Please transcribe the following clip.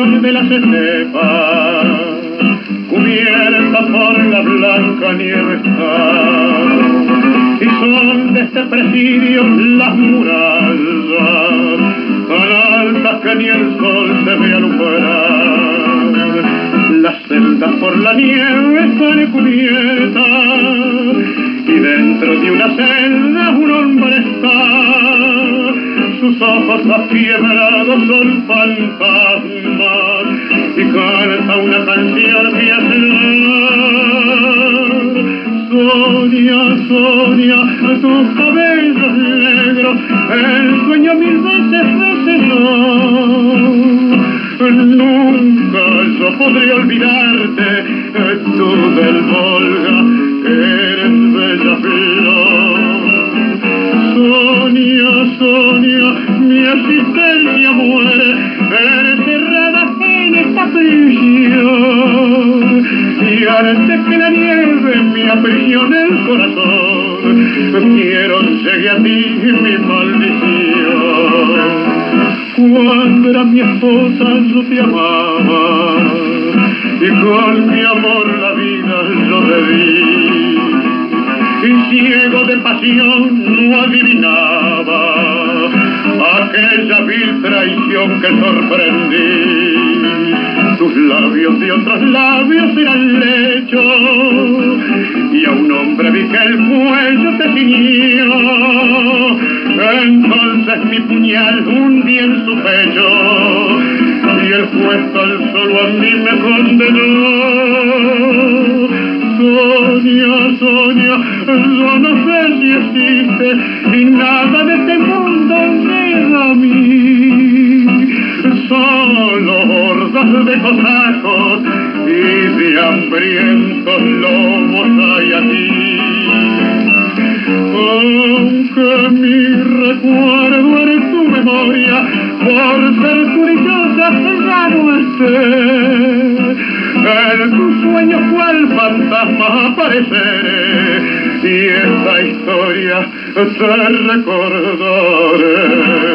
sol de las estepas, cubierta por la blanca nieve está, y son de este presidio las murallas, tan altas que ni el sol se ve alumbrar. Las celdas por la nieve están cubiertas, y dentro de una celda un hombre está. Sus ojos afiebrados son fantasmas, y canta una canción que hace llorar. Sonia, Sonia, tus cabellos negros, el sueño mil veces recesó. Nunca yo podré olvidarte, tú del Volga, eres bella flor. Sonia, Sonia, mi existencia muere encerrada en esta prisión. Y antes que la nieve me aprisione el corazón, quiero llegue a ti mi maldición. Cuando era mi esposa yo te amaba, y con mi amor la vida yo te di. Y ciego de pasión no adivinaba aquella vil traición que sorprendí. Tus labios de otros labios eran lecho, y a un hombre vi que el cuello te ciñó. Entonces mi puñal hundí en su pecho, y el juez tan solo a mí me condenó. Sonia, Sonia, yo no sé si existe, y nada de este mundo llega a mí. Solo hordas de cosacos y de hambrientos lobos hay aquí. Aunque mi recuerdo en tu memoria, por ser tu dichosa, ya no esté. En tu sueño cual fantasma apareceré, y esta historia te recordaré.